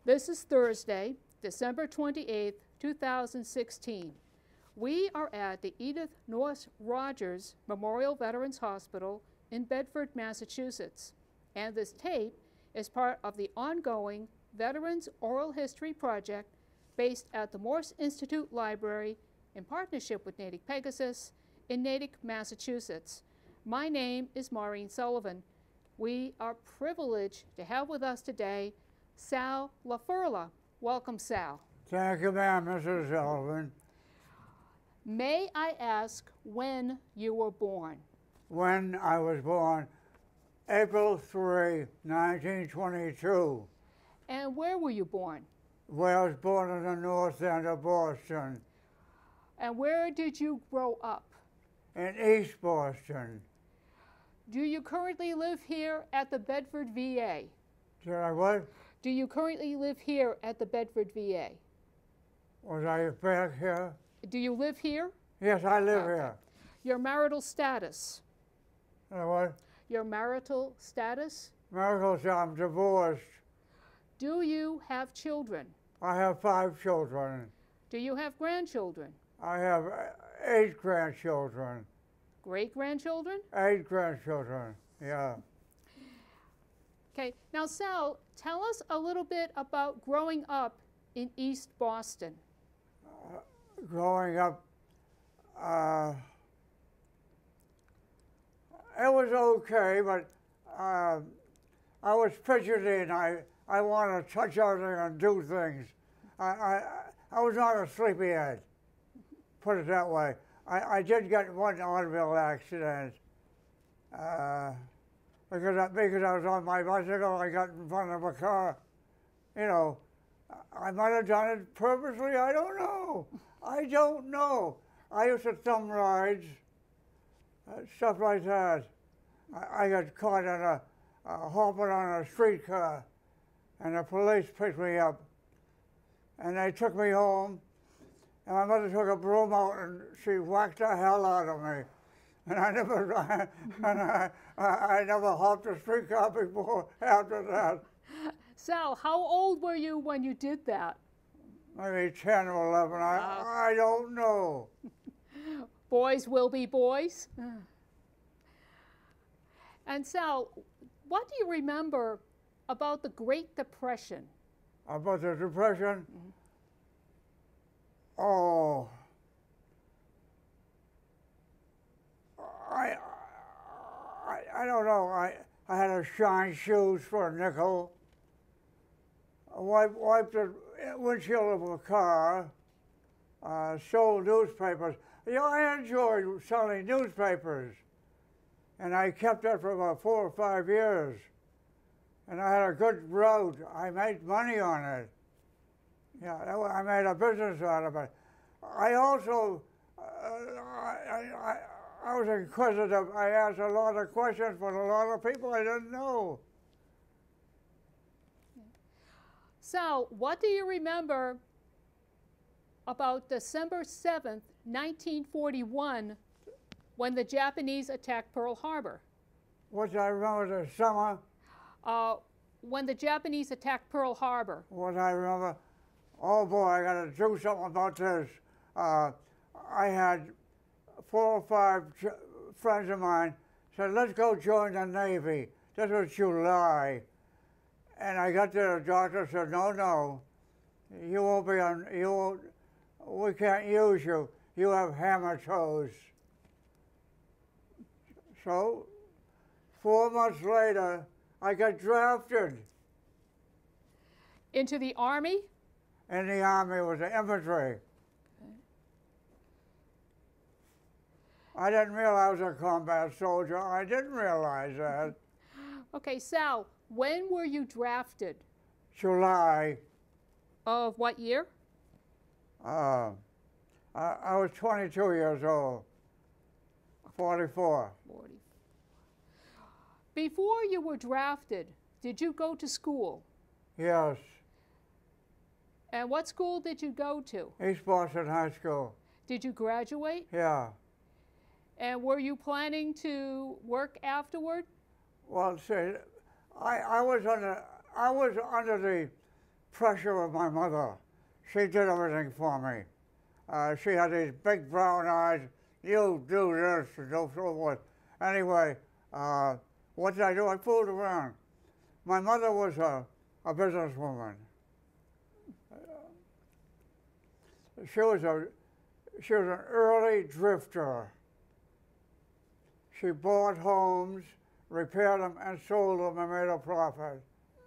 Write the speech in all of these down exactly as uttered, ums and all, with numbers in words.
This is Thursday, December twenty-eighth, two thousand sixteen. We are at the Edith North Rogers Memorial Veterans Hospital in Bedford, Massachusetts, and this tape is part of the ongoing Veterans Oral History Project based at the Morse Institute Library in partnership with Natick Pegasus in Natick, Massachusetts. My name is Maureen Sullivan. We are privileged to have with us today Sal Laferla. Welcome, Sal. Thank you, ma'am, Missus Sullivan. May I ask when you were born? When I was born, April third, nineteen twenty-two. And where were you born? Where I was born in the north end of Boston. And where did you grow up? In East Boston. Do you currently live here at the Bedford V A? Did I what? Do you currently live here at the Bedford V A? Was I back here? Do you live here? Yes, I live Okay. here. Your marital status? Did I what? Your marital status? Miracles, I'm divorced. Do you have children? I have five children. Do you have grandchildren? I have eight grandchildren. Great-grandchildren? Eight grandchildren, yeah. Okay, now Sal, tell us a little bit about growing up in East Boston. Uh, growing up, uh, it was okay, but uh, I was fidgety and I, I wanted to touch everything and do things. I, I, I was not a sleepyhead, put it that way. I, I did get one automobile accident. Uh, Because I, because I was on my bicycle, I got in front of a car. You know, I might have done it purposely, I don't know. I don't know. I used to thumb rides, uh, stuff like that. I, I got caught in a, uh, hopping on a streetcar, and the police picked me up. And they took me home, and my mother took a broom out and she whacked the hell out of me. And I never, and I, I, I never hopped a streetcar before after that. Sal, how old were you when you did that? Maybe ten or eleven, I, Wow. I don't know. Boys will be boys. And Sal, what do you remember about the Great Depression? About the Depression? Mm-hmm. Oh. I, I, I don't know. I, I had to shine shoes for a nickel. I wiped, wiped the windshield of a car. Uh, sold newspapers. You know, I enjoyed selling newspapers. And I kept that for about four or five years. And I had a good road. I made money on it. Yeah, I made a business out of it. I also, uh, I, I, I was inquisitive. I asked a lot of questions from a lot of people I didn't know. Sal, what do you remember about December seventh, nineteen forty-one, when the Japanese attacked Pearl Harbor? What do I remember the summer? Uh, when the Japanese attacked Pearl Harbor. What I remember? Oh boy, I got to do something about this. Uh, I had four or five friends of mine said, let's go join the Navy. This was July. And I got there, the doctor said, no, no, you won't be on, you won't, we can't use you. You have hammer toes. So, four months later, I got drafted. Into the Army? In the Army was the infantry. I didn't realize I was a combat soldier. I didn't realize that. Okay, Sal, when were you drafted? July. Of what year? Uh, I, I was twenty-two years old. forty-four. forty. Before you were drafted, did you go to school? Yes. And what school did you go to? East Boston High School. Did you graduate? Yeah. And were you planning to work afterward? Well, see, I, I was under I was under the pressure of my mother. She did everything for me. Uh, she had these big brown eyes. You do this and so forth. Anyway, uh, what did I do? I fooled around. My mother was a, a businesswoman. She was a she was an early drifter. She bought homes, repaired them, and sold them and made a profit.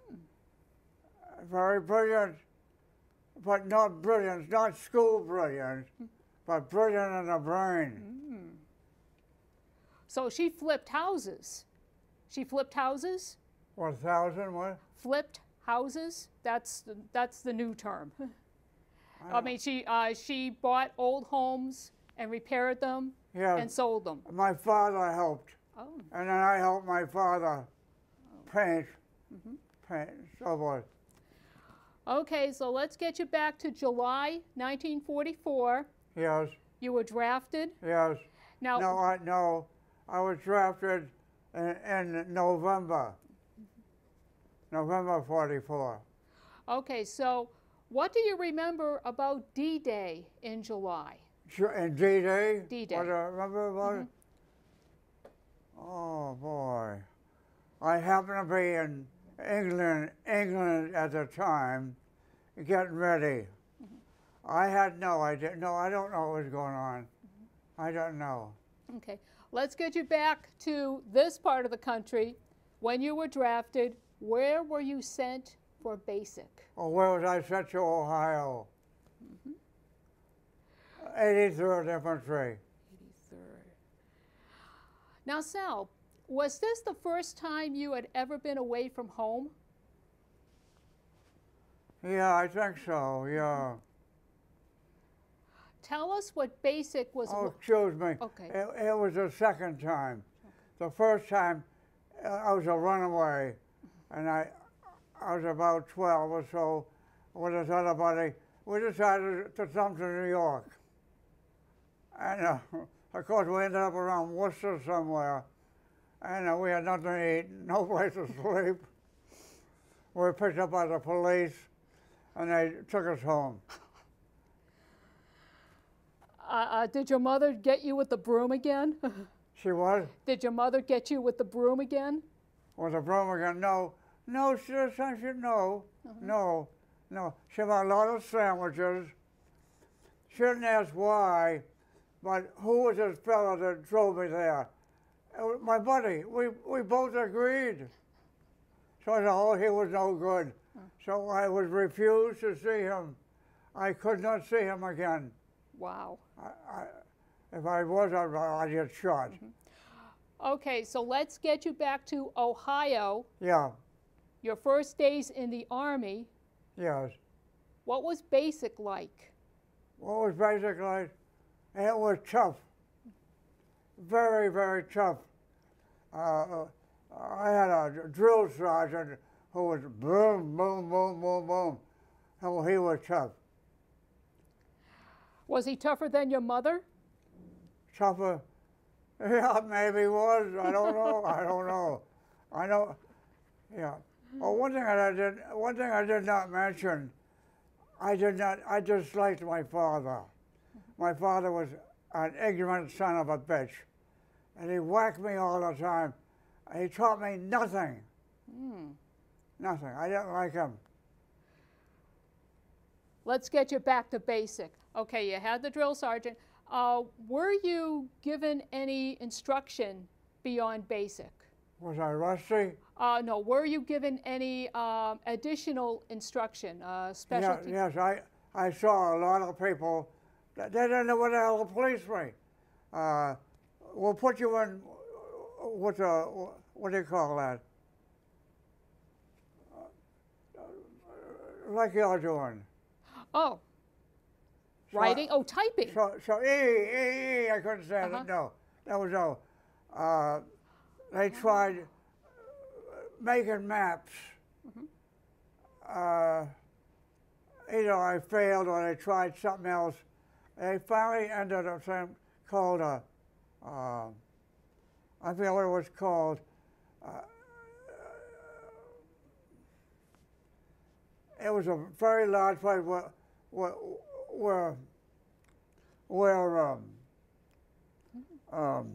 Very brilliant, but not brilliant, not school brilliant, but brilliant in the brain. Mm. So she flipped houses. She flipped houses? One thousand what? Flipped houses? That's the, that's the new term. I, I mean, she uh, she bought old homes and repaired them yes. and sold them. My father helped. Oh. And then I helped my father Oh. paint, Mm-hmm. paint, so forth. Okay, so let's get you back to July nineteen forty-four. Yes, You were drafted. yes. Now, No, I, no, I was drafted in, in November, November forty-four. okay, so what do you remember about D-Day in July? Sure, and D-Day? D-Day. What do I remember about Mhm. it? Oh, boy. I happened to be in England, England at the time, getting ready. Mm-hmm. I had no idea. No, I don't know what was going on. Mm-hmm. I don't know. Okay, let's get you back to this part of the country. When you were drafted, where were you sent for basic? Well, where was I sent to? Ohio? Mm-hmm. eighty-third Infantry. eighty-third. Now, Sal, was this the first time you had ever been away from home? Yeah, I think so, yeah. Tell us what basic was. Oh, excuse me. Okay. It, it was the second time. The first time, uh, I was a runaway, and I, I was about twelve or so with this other buddy. We decided to come to New York. And uh, of course, we ended up around Worcester somewhere, and uh, we had nothing to eat, no place to sleep. We were picked up by the police, and they took us home. Uh, uh, did your mother get you with the broom again? She was? Did your mother get you with the broom again? With the broom again? No. No, she just said, no, uh-huh. no, no. She had a lot of sandwiches. She didn't ask why, but who was this fellow that drove me there? It was my buddy. We, we both agreed. So I said, oh, he was no good. Uh-huh. So I was refused to see him. I could not see him again. Wow. I, I, if I was, I'd, I'd get shot. Mm-hmm. Okay, so let's get you back to Ohio. Yeah. Your first days in the Army. Yes. What was basic like? What was basic like? It was tough. Very, very tough. Uh, I had a drill sergeant who was boom, boom, boom, boom, boom. Oh, he was tough. Was he tougher than your mother? Tougher? Yeah, maybe he was. I don't know. I don't know. I know. Yeah. Oh, one thing I did. One thing I did not mention. I did not. I disliked my father. My father was an ignorant son of a bitch, and he whacked me all the time. He taught me nothing. Mm. Nothing. I didn't like him. Let's get you back to basic. Okay, you had the drill sergeant. Uh, were you given any instruction beyond basic? Was I rusty? Uh, no, were you given any um, additional instruction, uh, specialty? Yeah, yes, I, I saw a lot of people, that they didn't know what the hell the police were. Uh, we'll put you in, what's a, what do you call that? Uh, like you're doing. Oh. So Writing? I, oh, typing. So, so E, E, E, I couldn't say Uh-huh. it. No, that was no. Uh, they tried making maps. Mm-hmm. Uh, either I failed or they tried something else. They finally ended up saying, called a, uh, I forget what it was called. Uh, it was a very large place where, where, where, where um, um,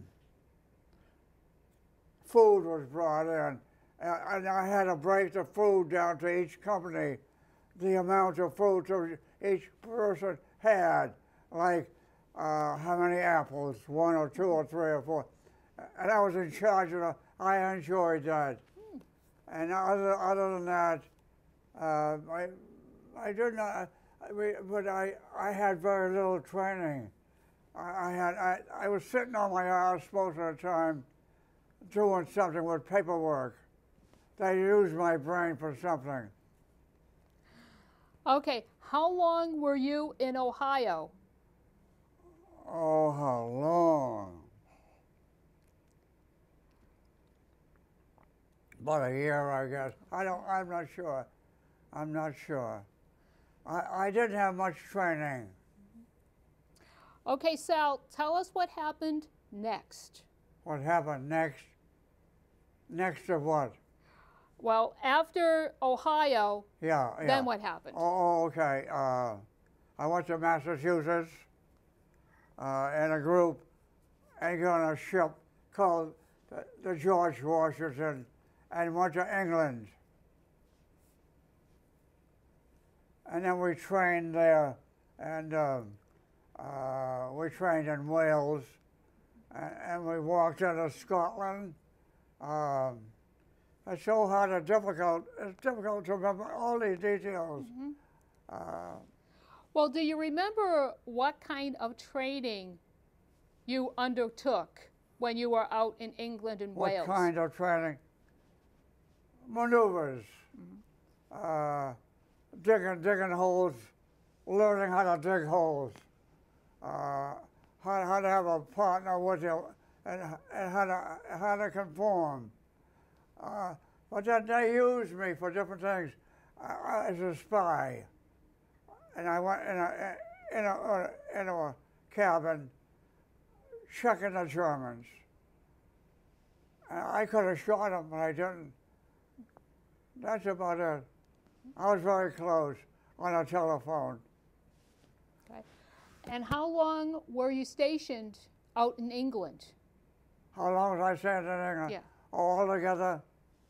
food was brought in, and, and I had to break the food down to each company, the amount of food so each person had, like uh, how many apples, one or two or three or four, and I was in charge of it. I enjoyed that. Hmm. And other, other than that, uh, I, I did not, I, but I, I had very little training. I, I had, I, I was sitting on my ass most of the time doing something with paperwork. They used my brain for something. Okay, how long were you in Ohio? Oh, how long? About a year, I guess. I don't, I'm not sure. I'm not sure. I, I didn't have much training. Okay, Sal, tell us what happened next. What happened next? Next to what? Well, after Ohio, yeah, yeah. then what happened? Oh, okay. Uh, I went to Massachusetts uh, in a group and got on a ship called the, the George Washington and went to England. And then we trained there, and uh, uh, we trained in Wales, and, and we walked into Scotland. Um, it's so hard and difficult. It's difficult to remember all these details. Mm-hmm. uh, well, do you remember what kind of training you undertook when you were out in England and what Wales? What kind of training? Maneuvers. Mm-hmm. uh, digging, digging holes, learning how to dig holes, uh, how, how to have a partner with you, and, and how to how to conform. Uh, but then they used me for different things uh, as a spy, and I went in a in a uh, in a cabin checking the Germans. And I could have shot them, but I didn't. That's about it. I was very close on a telephone. Okay. And how long were you stationed out in England? How long was I staying in England? Yeah. All together,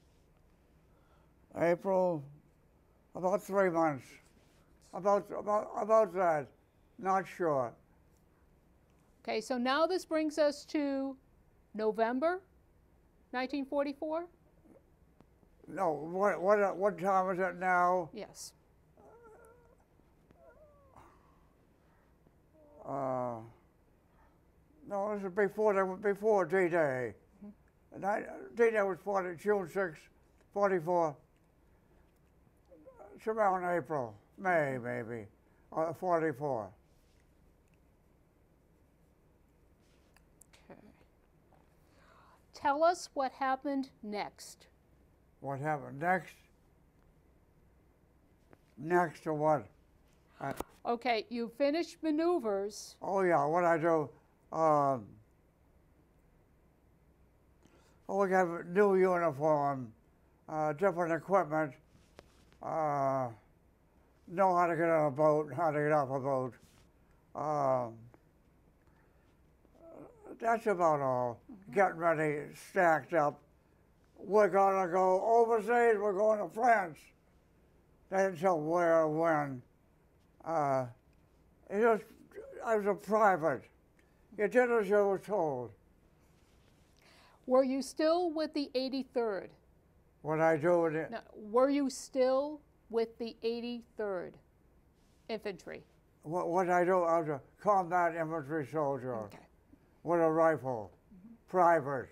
April, about three months. About, about, about that, not sure. Okay, so now this brings us to November nineteen forty-four? No, what, what, what time is it now? Yes. Uh, no, this is before, the, before D-Day. Mm-hmm. D-Day was forty, June sixth, forty-four. It's around April, May maybe, or forty-four. Okay. Tell us what happened next. What happened next? Next to what? I, okay, you finished maneuvers. Oh yeah, what I do? Um, oh, we have a new uniform, uh, different equipment. Uh, know how to get on a boat, how to get off a boat. Um, that's about all. Mm-hmm. Getting ready, stacked up. We're gonna go overseas, we're going to France. They didn't tell where or when. Uh, it just, I was a private. You did as you were told. Were you still with the eighty-third? What I do with it? No, were you still with the eighty-third Infantry? What, what I do, I was a combat infantry soldier. Okay. With a rifle, mm-hmm. Private.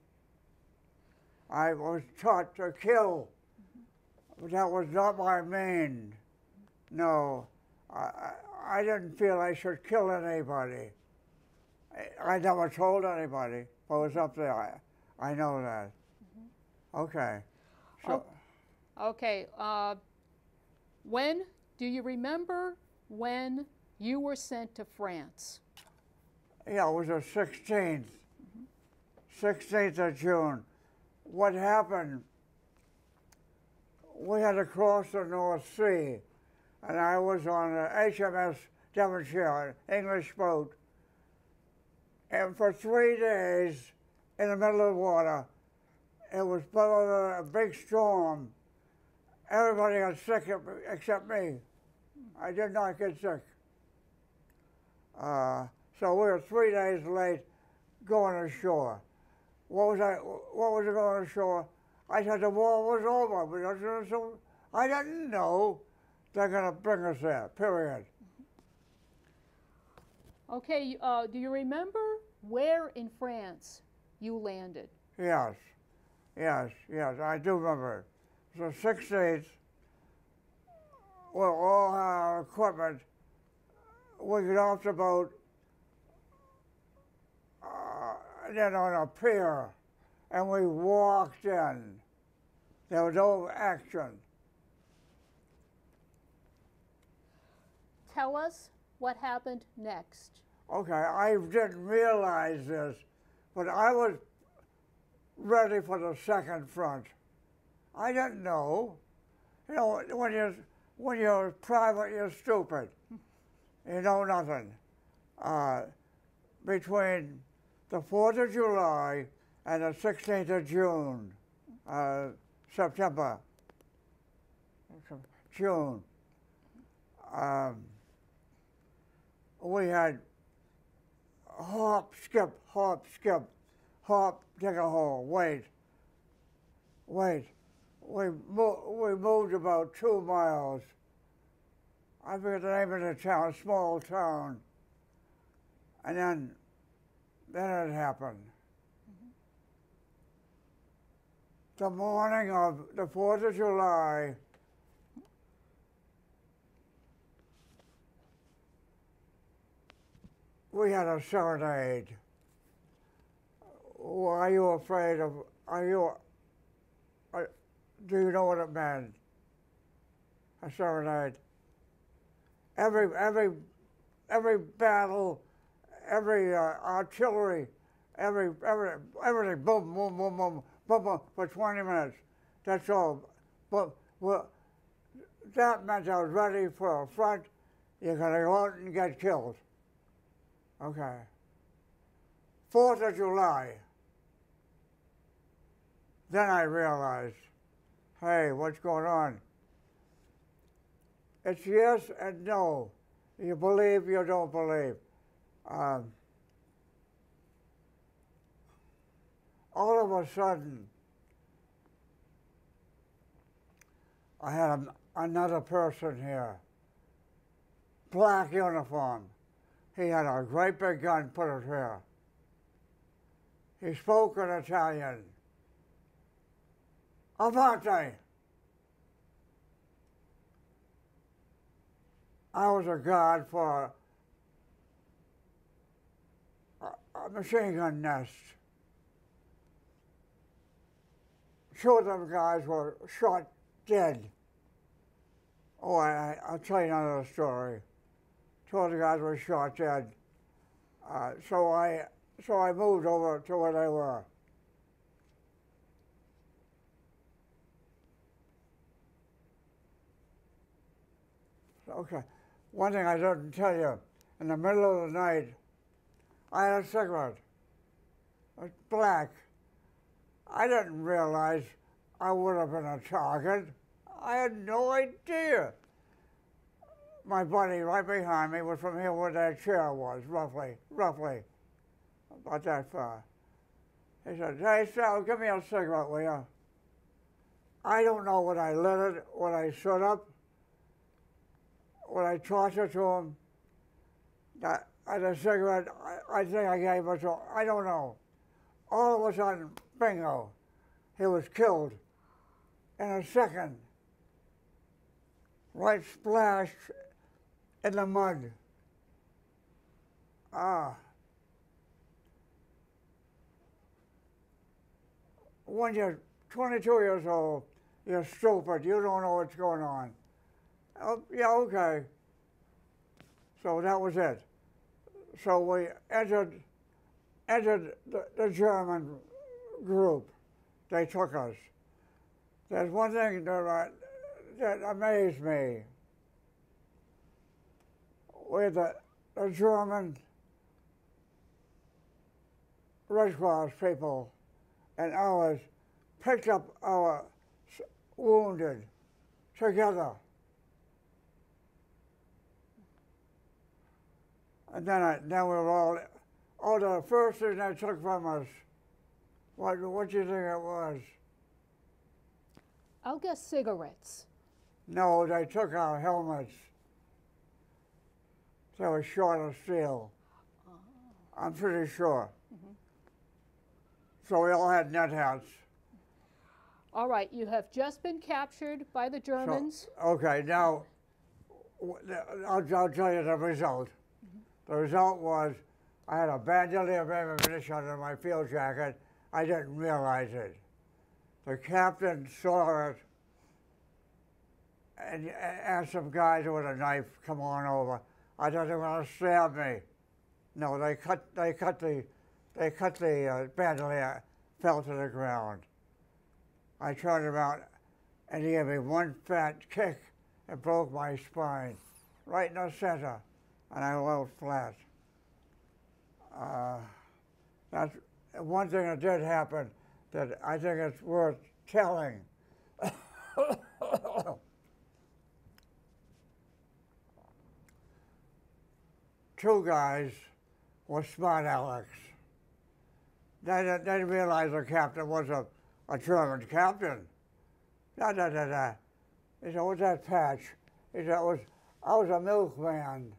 I was taught to kill, mm-hmm. But that was not my main. No, I, I, I didn't feel I should kill anybody. I, I never told anybody, but it was up there. I, I know that. Mm-hmm. Okay. So, oh, okay. Uh, when, do you remember when you were sent to France? Yeah, it was the sixteenth. Mm-hmm. sixteenth of June. What happened, we had to cross the North Sea, and I was on the H M S Devonshire, English boat, and for three days in the middle of the water, it was a big storm. Everybody got sick except me. I did not get sick. Uh, so we were three days late going ashore. What was I? What was I going ashore? I said the war was over, because so I didn't know they're going to bring us there. Period. Okay. Uh, do you remember where in France you landed? Yes, yes, yes. I do remember. So six days. Well, all our equipment. We got off the boat, uh, then on a pier, and we walked in. There was no action. Tell us what happened next. Okay, I didn't realize this, but I was ready for the second front. I didn't know. You know, when you're, when you're private, you're stupid. You know nothing. Uh, between the fourth of July and the sixteenth of June, uh, September, June, um, we had hop, skip, hop, skip, hop, dig a hole, wait, wait. We, mo we moved about two miles. I forget the name of the town, a small town. And then, then it happened. Mm-hmm. The morning of the fourth of July, we had a serenade. Oh, are you afraid of, are you, are, do you know what it meant? A serenade. Every, every, every battle, every uh, artillery, every, every, everything, boom, boom, boom, boom, boom, boom, for twenty minutes. That's all. But well, that meant I was ready for a front. You're gonna go out and get killed. Okay. Fourth of July. Then I realized, hey, what's going on? It's yes and no. You believe, you don't believe. Um, all of a sudden, I had a, another person here, black uniform. He had a great big gun, put it here. He spoke in Italian. Avante! I was a guard for a, a machine gun nest. Two of them guys were shot dead. Oh, I, I'll tell you another story. Two of the guys were shot dead. Uh, so I, so I moved over to where they were. Okay. One thing I didn't tell you, in the middle of the night, I had a cigarette. It was black. I didn't realize I would have been a target. I had no idea. My buddy right behind me was from here where that chair was, roughly, roughly, about that far. He said, hey, Sal, give me a cigarette, will you? I don't know when I lit it, when I stood up, when I tossed it to him, that, and the cigarette, I, I think I gave it to him, I don't know. All of a sudden, bingo, he was killed in a second. Right splash in the mud. Ah. When you're twenty-two years old, you're stupid, you don't know what's going on. Oh, yeah, okay. So that was it. So we entered, entered the, the German group. They took us. There's one thing that, uh, that amazed me were the, the German Red Cross people and ours picked up our wounded together. And then, I, then we were all, oh, the first thing they took from us, what, what do you think it was? I'll guess cigarettes. No, they took our helmets. They were short of steel. Oh. I'm pretty sure. Mm-hmm. So we all had net hats. All right, you have just been captured by the Germans. So, okay, now, I'll, I'll tell you the result. Mm-hmm. The result was I had a bandolier of ammunition under my field jacket. I didn't realize it. The captain saw it and asked some guys with a knife, come on over. I thought they were going to stab me. No, they cut, they cut the, they cut the uh, bandolier, fell to the ground. I turned around and he gave me one fat kick and broke my spine, right in the center, and I fell flat. Uh, that's one thing that did happen that I think it's worth telling. Two guys were smart alecks. They didn't, they didn't realize the captain was a, a German captain. Da, da, da, da. He said, what's that patch? He said, was, I was a milkman.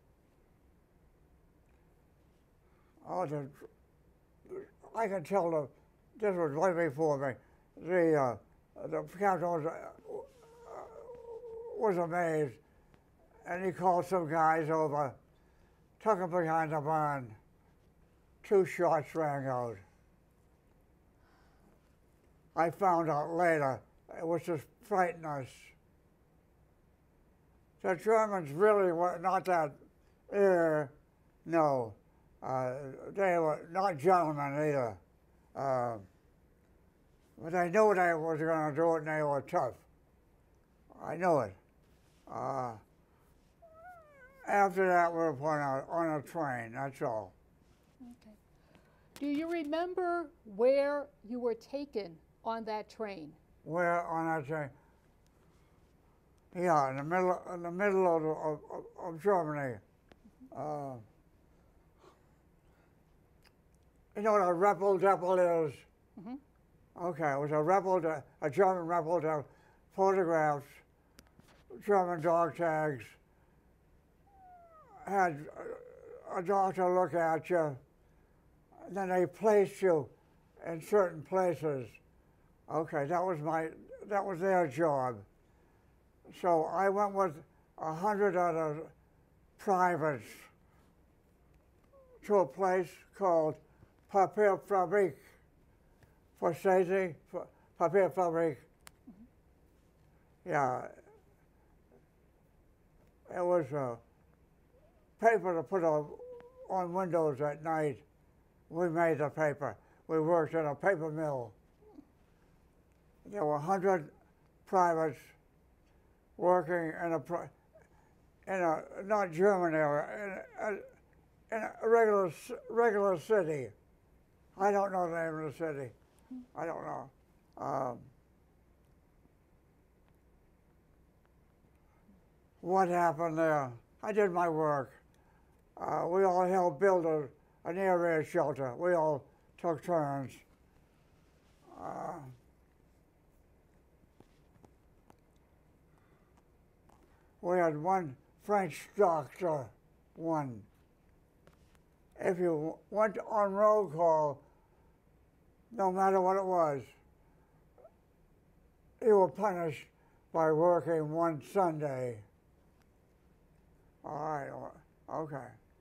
Oh, the, I can tell the, this was way before me. The, uh, the captain was, uh, was amazed, and he called some guys over, took them behind the barn. Two shots rang out. I found out later it was just frightening us. The Germans really were not that, uh, no. Uh, they were not gentlemen either. Uh, but I knew they was going to do it and they were tough. I knew it. Uh, after that, we were put on a, on a train, that's all. Okay. Do you remember where you were taken on that train? Where on that train? Yeah, in the middle, in the middle of, of, of Germany. Uh, you know what a rebel devil is? Mm-hmm. Okay, it was a rebel, a German rebel that photographed German dog tags, had a doctor look at you, and then they placed you in certain places. Okay, that was my, that was their job. So I went with a hundred other privates to a place called Papier Fabrique for safety, for Papier Fabrique. Mm-hmm. Yeah, it was a paper to put on, on windows at night. We made the paper. We worked in a paper mill. There were a hundred privates working in a, in a not German area, in a, in a regular, regular city. I don't know the name of the city. I don't know. Um, what happened there? I did my work. Uh, we all helped build a, an air raid shelter. We all took turns. Uh, we had one French doctor, one. If you went on roll call, no matter what it was, you were punished by working one Sunday. All right, okay.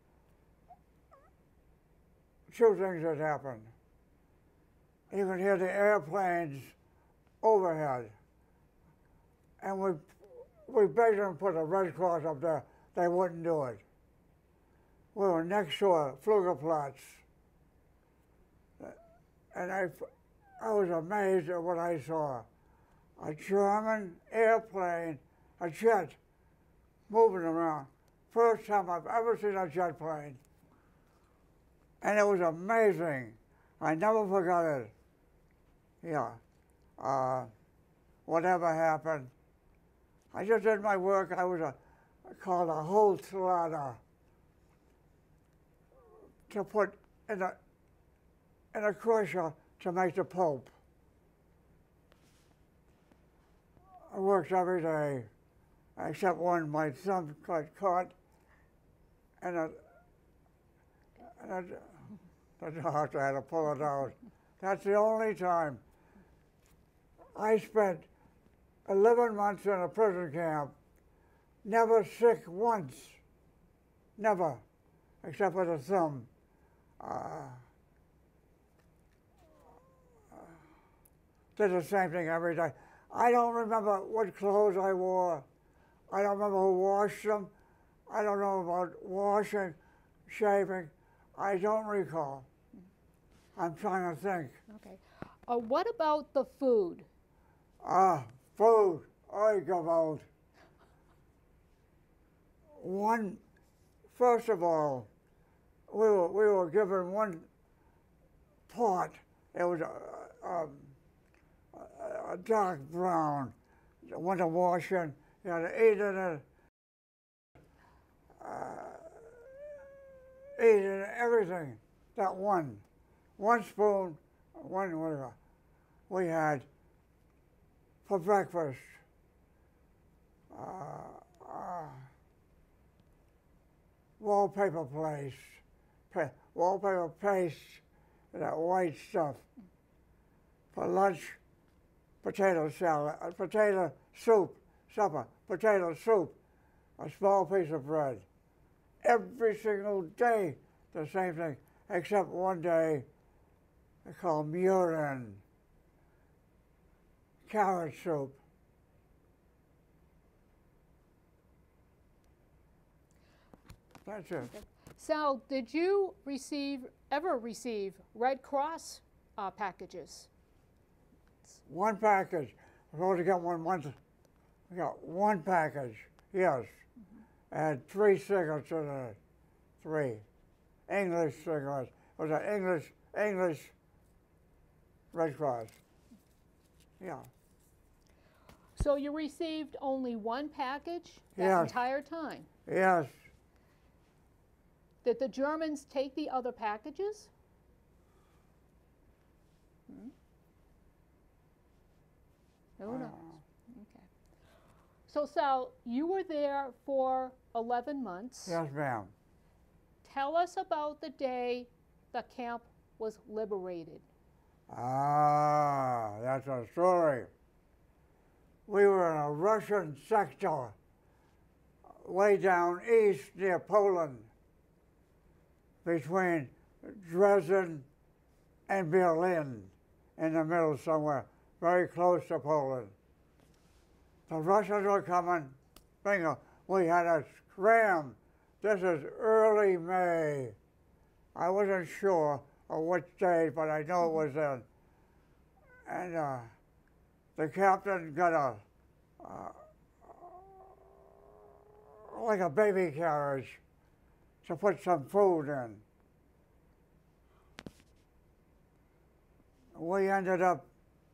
Two things that happened. You could hear the airplanes overhead, and we we begged them to put a Red Cross up there. They wouldn't do it. We were next to a Fliegerplatz, and I, I was amazed at what I saw. a German airplane, a jet, moving around. First time I've ever seen a jet plane. And it was amazing. I never forgot it. Yeah. Uh, whatever happened. I just did my work. I was a, called a wholesaler to put in a, in a crusher to make the pulp. I worked every day, except one. My thumb got caught, and, a, and a, the doctor had to pull it out. That's the only time. I spent eleven months in a prison camp, never sick once, never, except for the thumb. Uh, did the same thing every day. I don't remember what clothes I wore. I don't remember who washed them. I don't know about washing, shaving. I don't recall. I'm trying to think. Okay. Uh, what about the food? Ah, uh, food. I go out. One, first of all, we were, we were given one pot. It was a, um, a dark brown. Went to wash in. You had to eat in it. Uh, eat in everything. That one. One spoon, one whatever, we had for breakfast. Uh, uh, wallpaper paste, pa wallpaper paste, that white stuff. For lunch, potato salad, uh, potato soup, supper, potato soup, a small piece of bread. Every single day, the same thing, except one day, they call murin, carrot soup. That's it. Okay. Sal, did you receive, ever receive Red Cross uh, packages? One package. I was supposed to get one once. I got one package, yes. Mm-hmm. And three cigarettes in it. Three. English cigarettes. It was an English, English Red Cross. Yeah. So you received only one package that Yes. entire time? Yes. Did the Germans take the other packages? Hmm? Who knows? Okay. So Sal, you were there for eleven months. Yes, ma'am. Tell us about the day the camp was liberated. Ah, that's a story. We were in a Russian sector way down east near Poland, between Dresden and Berlin, in the middle somewhere, very close to Poland. The Russians were coming, bingo, we had a scram. This is early May. I wasn't sure of which day, but I know it was then. And uh, the captain got a, uh, like a baby carriage to put some food in. We ended up,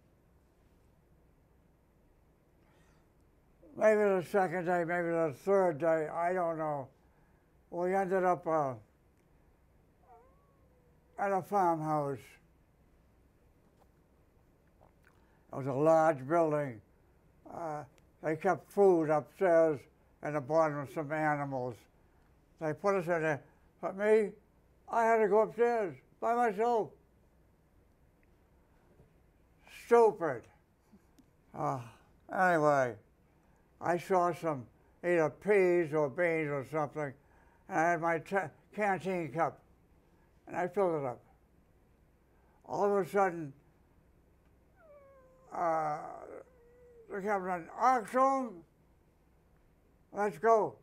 maybe the second day, maybe the third day, I don't know. We ended up uh, at a farmhouse. It was a large building. Uh, they kept food upstairs and the bottom of some animals. They put us in there. But me, I had to go upstairs by myself. Stupid. Uh, anyway, I saw some either peas or beans or something, and I had my canteen cup, and I filled it up. All of a sudden, uh, the captain, Achtung, let's go.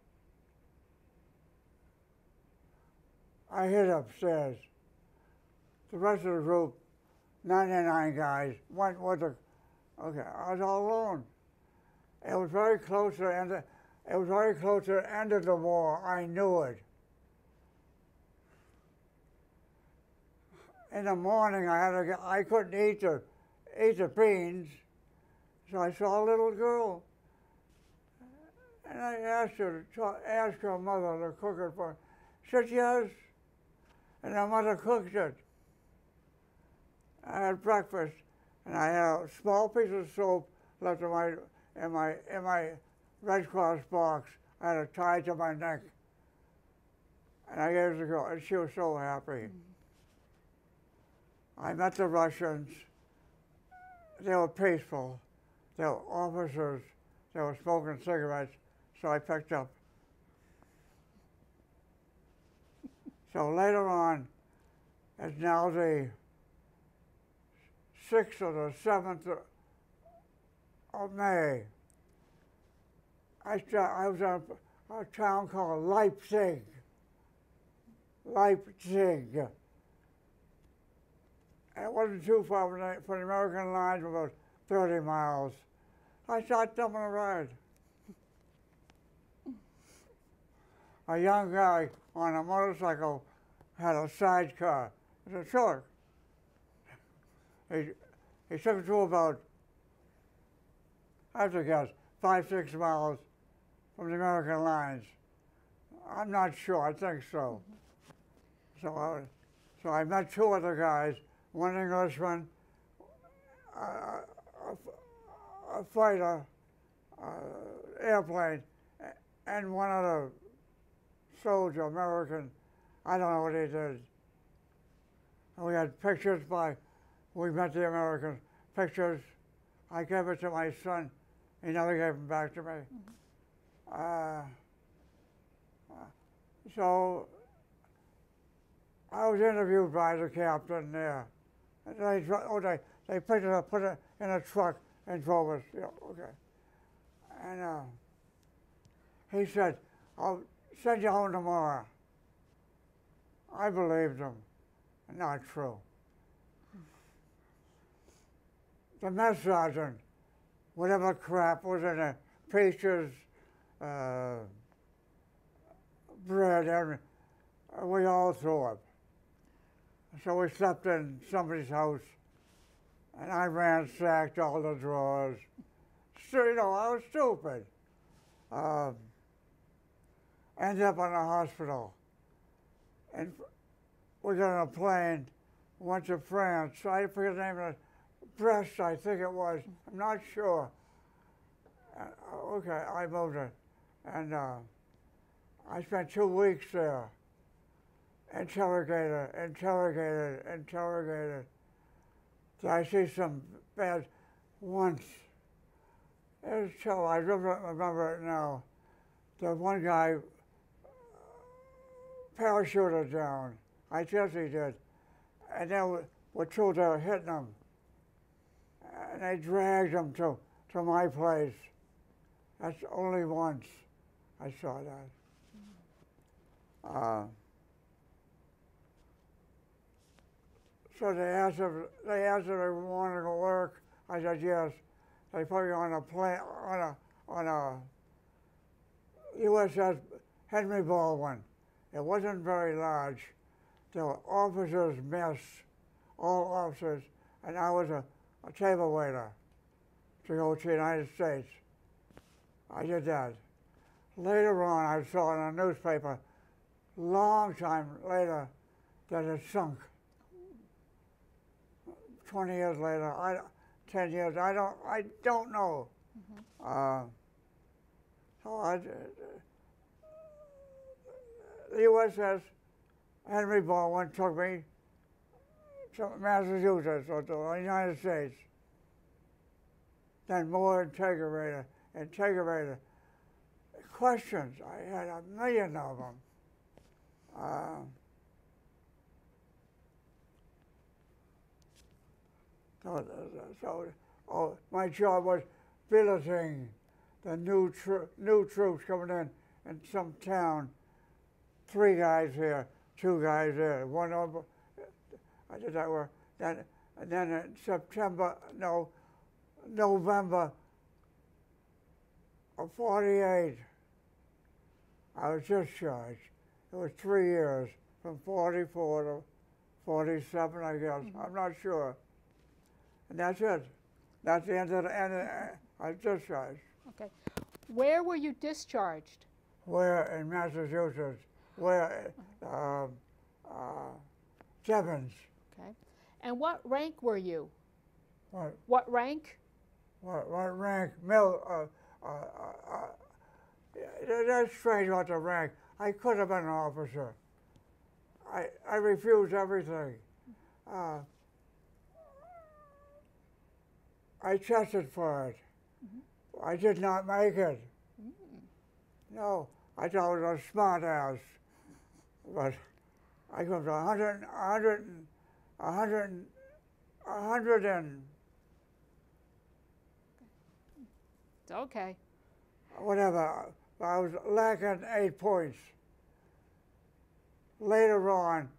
I hid upstairs. The rest of the group, ninety-nine guys, went with the Okay, I was all alone. It was very close to the end. Of, it was very close to the end of the war. I knew it. In the morning, I had to get, I couldn't eat the eat the beans, so I saw a little girl, and I asked her to ask her mother to cook it for her. She said yes, and her mother cooked it. I had breakfast, and I had a small piece of soap left in my in my in my Red Cross box. I had it tied to my neck, and I gave it to the girl, and she was so happy. Mm-hmm. I met the Russians. They were peaceful. They were officers. They were smoking cigarettes, so I picked up. So later on, it's now the sixth or the seventh of May. I, I was in a, a town called Leipzig. Leipzig. It wasn't too far from the, from the American lines, about thirty miles. I sat them on a ride. A young guy on a motorcycle had a sidecar. It was a truck. He, he took it to about, I have to guess, five, six miles from the American lines. I'm not sure, I think so. Mm-hmm. So I, so I met two other guys, one Englishman, uh, a, a fighter, uh, airplane, and one other soldier, American. I don't know what he did. And we had pictures by, we met the Americans, pictures. I gave it to my son. He never gave them back to me. Mm-hmm. uh, so I was interviewed by the captain there. And they, oh, they, they picked it up, put it in a truck, and drove us. Yeah, okay. And uh, he said, I'll send you home tomorrow. I believed him. Not true. The mess sergeant, whatever crap was in it, peaches, uh, bread, everything, we all threw it. So we slept in somebody's house, and I ransacked all the drawers. So, you know, I was stupid. Um, ended up in a hospital. And we got on a plane, went to France. So I forget the name of it. Brest, I think it was. I'm not sure. Uh, okay, I moved it. And uh, I spent two weeks there. Interrogated, interrogated, interrogated. Did I see some bad once? It was so, I remember, remember it now. The one guy parachuted down. I guess he did. And then we, we told they were hitting him. And they dragged him to, to my place. That's only once I saw that. Uh, so they asked if they asked if I wanted to work. I said yes. They put me on a plane on a on a U S S Henry Baldwin. It wasn't very large. There were officers' mess, all officers, and I was a, a table waiter to go to the United States. I did that. Later on, I saw in a newspaper, long time later, that it sunk. Twenty years later, I, ten years, I don't, I don't know. Mm-hmm. uh, so I, the U S S Henry Baldwin took me to Massachusetts or to the United States. Then more integrator, integrator. Questions, I had a million of them. Uh, so, so oh, my job was billeting the new, tro new troops coming in in some town. Three guys here, two guys there, one over. I did that work. Then, and then in September, no, November of forty-eight, I was discharged. It was three years, from forty-four to forty-seven, I guess. Mm-hmm. I'm not sure. And that's it. That's the end of the end. Of, I was discharged. Okay. Where were you discharged? Where in Massachusetts? Where? Um, uh, Devons. Okay. And what rank were you? What? What rank? What, what rank? Mil, uh, uh, uh, uh, that's strange about the rank. I could have been an officer. I, I refused everything. Uh, I tested for it. Mm-hmm. I did not make it. Mm. No, I thought I was a smart ass. But I got to a hundred, a hundred, a hundred, a hundred and. It's okay. Whatever. I was lacking eight points. Later on,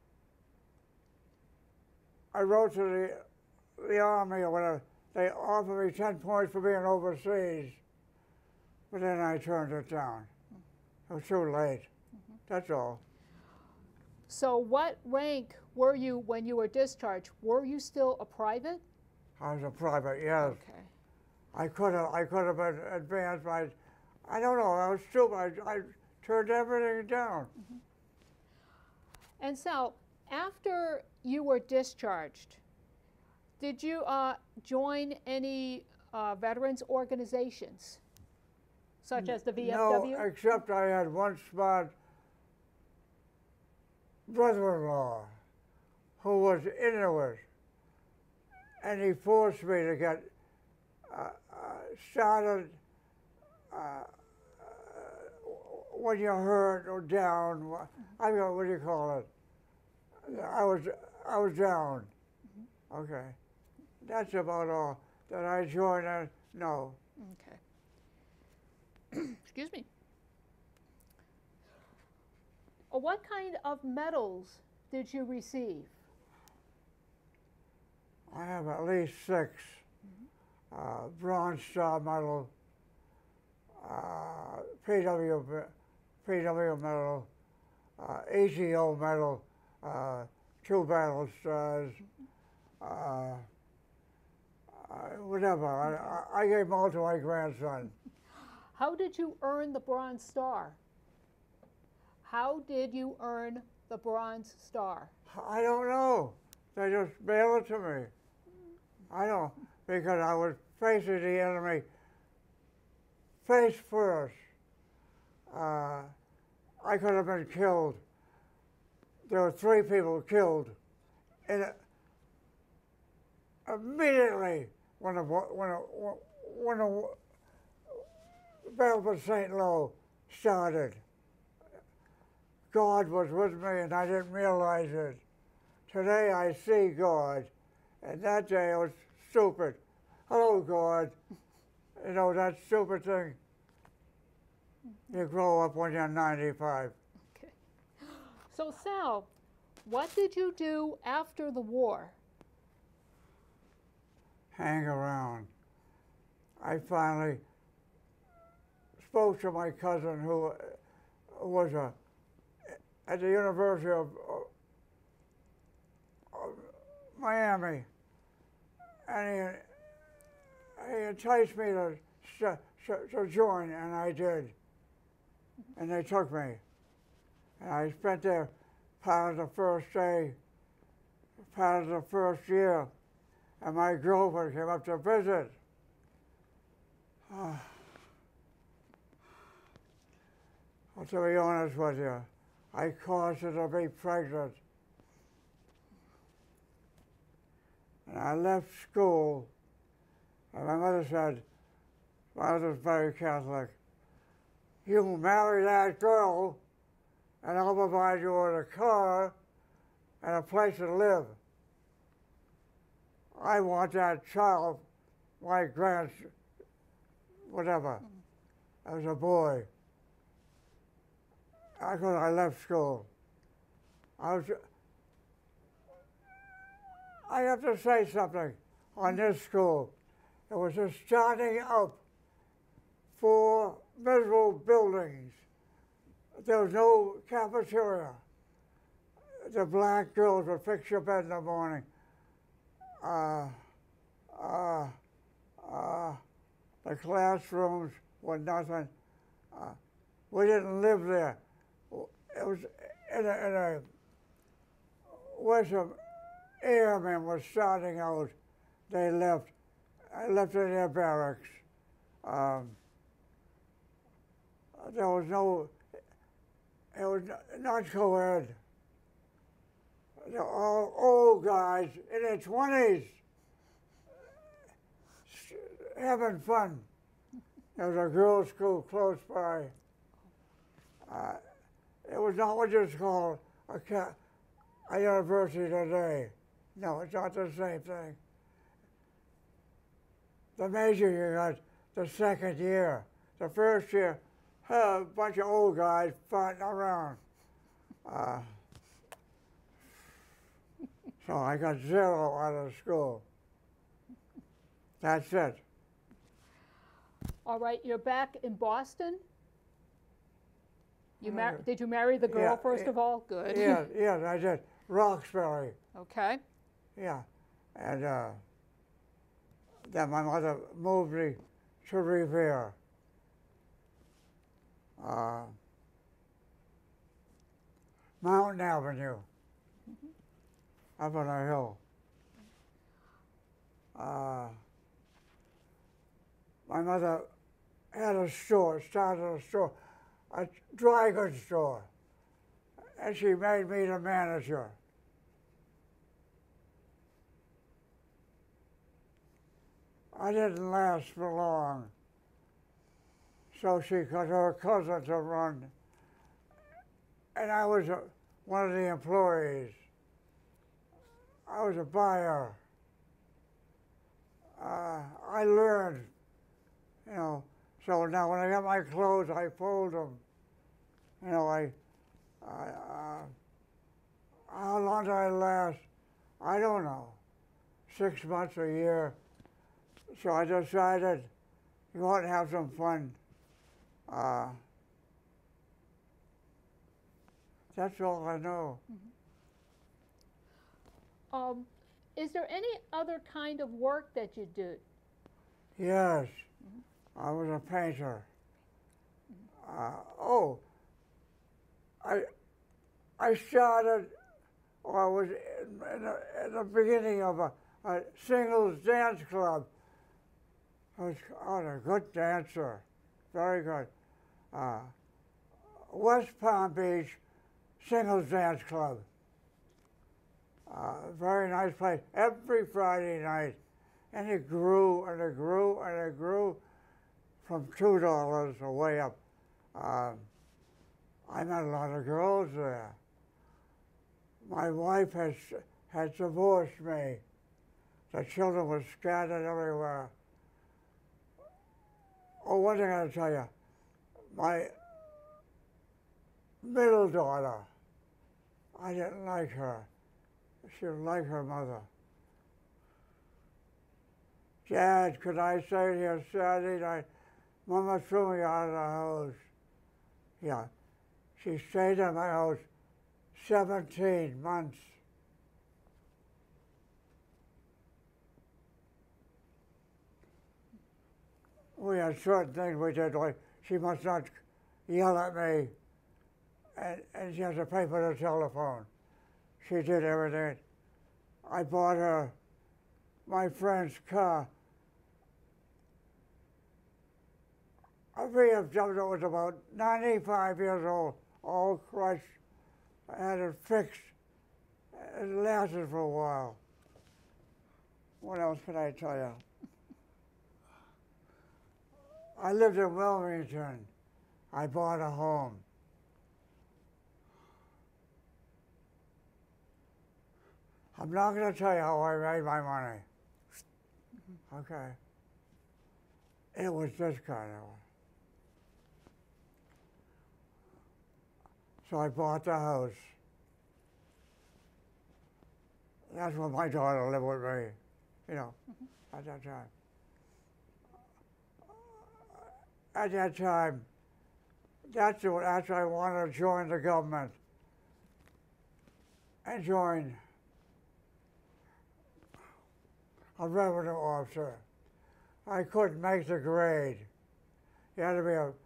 I wrote to the, the Army or whatever. They offered me ten points for being overseas, but then I turned it down. It was too late. Mm-hmm. That's all. So what rank were you when you were discharged? Were you still a private? I was a private, yes. Okay. I could have, I could have been advanced by, I don't know, I was stupid. I, I turned everything down. Mm-hmm. And Sal, after you were discharged, did you uh, join any uh, veterans organizations, such as the V F W? No, except I had one smart brother-in-law who was Inuit, and he forced me to get uh, uh, started uh, uh, when you're hurt or down. I mean, what do you call it? I was I was down. Mm-hmm. Okay, that's about all. Did I join it? No. Okay. Excuse me. What kind of medals did you receive? I have at least six. Mm-hmm. uh, Bronze Star Medal, uh, P W, P W Medal, uh, A C O Medal, uh, two Battle Stars, uh, uh, whatever. I, I gave them all to my grandson. How did you earn the Bronze Star? How did you earn the Bronze Star? I don't know. They just mailed it to me. I don't, because I was facing the enemy face first. Uh, I could have been killed. There were three people killed. And it, immediately when the, when the, when the Battle for Saint Lo started, God was with me and I didn't realize it. Today I see God, and that day I was stupid. Hello, God. You know, that stupid thing. You grow up when you're ninety-five. Okay. So, Sal, what did you do after the war? Hang around. I finally spoke to my cousin who was a, at the University of, of Miami, and he, he enticed me to, to, to join, and I did. And they took me. And I spent there part of the first day, part of the first year, and my girlfriend came up to visit. Uh, I'll to be honest with you, I caused her to be pregnant. And I left school, and my mother said, my mother's very Catholic, you marry that girl, and I'll provide you with a car and a place to live. I want that child, my grand, whatever, as a boy. I could, I left school. I was, I have to say something on this school. It was just starting up four miserable buildings. There was no cafeteria. The black girls would fix your bed in the morning. Uh, uh, uh, the classrooms were nothing. Uh, we didn't live there. It was in a, in a where some airmen were starting out. They left. I left in their barracks. Um, there was no, it was not co-ed. They're all old guys in their twenties having fun. There was a girls' school close by. Uh, it was not what you call a, ca a university today. No, it's not the same thing. The major you got the second year. The first year, a bunch of old guys fighting around. Uh, so I got zero out of school. That's it. All right, you're back in Boston? You mar Uh, did you marry the girl, yeah, first yeah, of all? Good. Yes, yes, I did. Roxbury. Okay. Yeah. And uh, then my mother moved me to Revere. Uh, Mountain Avenue, mm-hmm. up on a hill. Uh, my mother had a store, started a store, a dry goods store, and she made me the manager. I didn't last for long, so she got her cousin to run, and I was a, one of the employees. I was a buyer. Uh, I learned, you know, so now when I got my clothes, I fold them. You know, I, I uh, how long did I last? I don't know, six months, a year. So I decided you want to have some fun. Uh, that's all I know. Mm-hmm. Um, is there any other kind of work that you did? Yes, mm-hmm. I was a painter. Mm-hmm. uh, oh, I I started, or I was in, in, the, in the beginning of a, a singles dance club. I was, I was a good dancer, very good. Uh, West Palm Beach Singles Dance Club. Uh, very nice place, every Friday night. And it grew and it grew and it grew from two dollars way up. Um, I met a lot of girls there. My wife has, had divorced me. The children were scattered everywhere. Oh, one thing I'll tell you, my middle daughter, I didn't like her. She was like her mother. Dad, could I stay here Saturday night? Mama threw me out of the house. Yeah, she stayed in my house seventeen months. We had certain things we did, like she must not yell at me, and, and she has to pay for the telephone. She did everything. I bought her my friend's car. A V F W that was about ninety-five years old, all crushed. I had it fixed. It lasted for a while. What else can I tell you? I lived in Wilmington. I bought a home. I'm not going to tell you how I made my money. Okay. It was this kind of one. So I bought the house. That's when my daughter lived with me, you know, mm-hmm. at that time. at that time, that's what that's why I wanted to join the government and join a revenue officer. I couldn't make the grade. You had to be a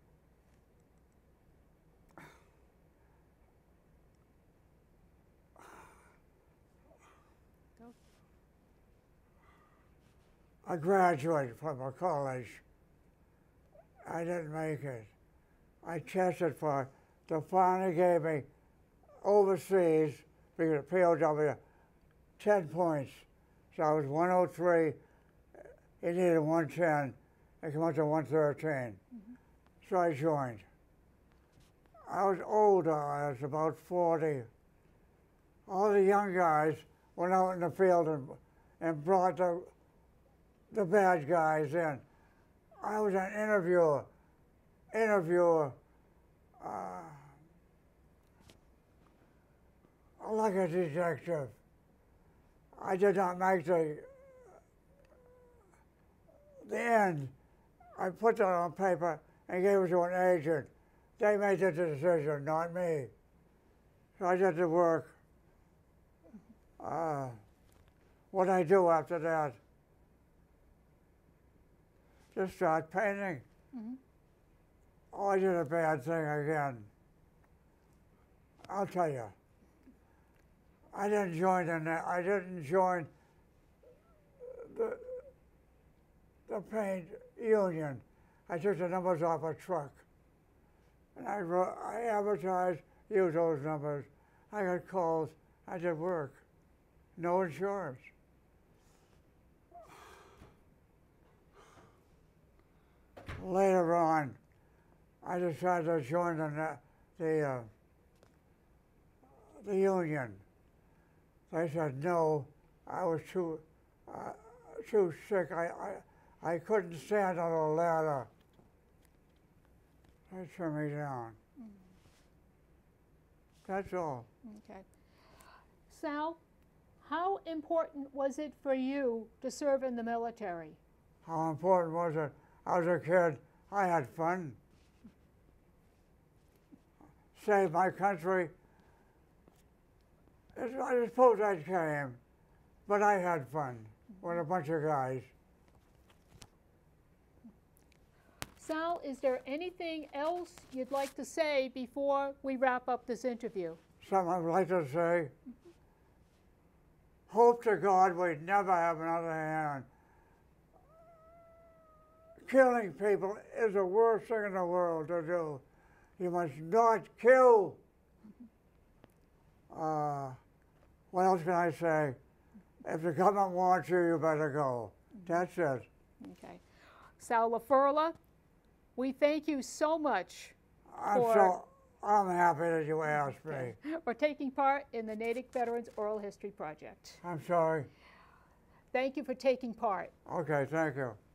a graduate from a college. I didn't make it. I tested for, they finally gave me overseas, being a P O W, ten points. So I was one oh three, it needed one ten, I came up to one thirteen. Mm-hmm. So I joined. I was older, I was about forty. All the young guys went out in the field and, and brought the, the bad guys in. I was an interviewer, interviewer, uh, like a detective. I did not make the, the end. I put that on paper and gave it to an agent. They made the decision, not me. So I did the work. Uh, what I do after that, just start painting. Mm-hmm. Oh, I did a bad thing again. I'll tell you. I didn't join the, I didn't join the, the paint union. I took the numbers off a truck. And I, wrote, I advertised, used those numbers. I got calls, I did work. No insurance. Later on, I decided to join the, the, uh, the union. They said no, I was too, uh, too sick. I, I, I couldn't stand on a ladder. They turned me down. Mm. That's all. Okay. Sal, how important was it for you to serve in the military? How important was it? I was a kid. I had fun. Saved my country. I suppose I came, but I had fun with a bunch of guys. Sal, is there anything else you'd like to say before we wrap up this interview? Something I'd like to say. Mm-hmm. Hope to God we'd never have another hand. Killing people is the worst thing in the world to do. You must not kill. Uh, what else can I say? If the government wants you, you better go. That's it. Okay. Sal Laferla, we thank you so much I'm for, so I'm happy that you asked okay, me. for taking part in the Natick Veterans Oral History Project. I'm sorry. Thank you for taking part. Okay, thank you.